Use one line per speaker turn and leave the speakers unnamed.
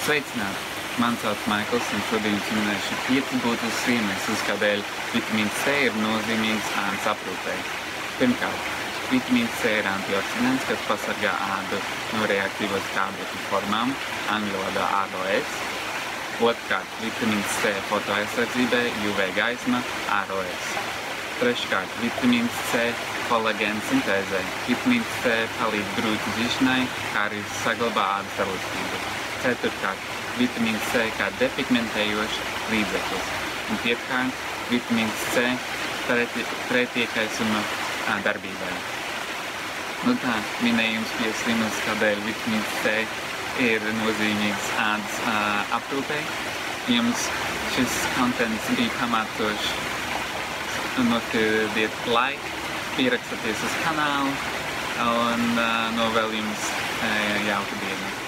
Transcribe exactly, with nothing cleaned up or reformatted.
Sveicināti! Mani sauc Maikls, un šodien jums minēšu piecus būtiskus iemeslus, kādēļ vitamīns C ir nozīmīgs ādas aprūpei. Pirmkārt, vitamīns C ir antioksidants, kas pasargā ādu no reaktīvo skābekļu formām, angļu valodā A D O S. Otrkārt, vitamīns C fotoaizsardzībai, U V gaisma, R O S. Treškārt, vitamīns C kolagēna sintēzē. Vitamīns C palīdz grūti dzišanai, kā arī saglabā ādas elastību. Ceturtkārt, vitamīns C kā depigmentējošs līdzeklis. Un piektkārt, vitamīns C pretiekaisuma darbībai. Nu tā, minēju jums piecas iemesls, kādēļ vitamīns C ir nozīmīgs ādas aprūpei. Ja jums šis kontents bija pamatošs, nospiediet like, pierakstaties uz kanālu un novēlu jums jauku dienu.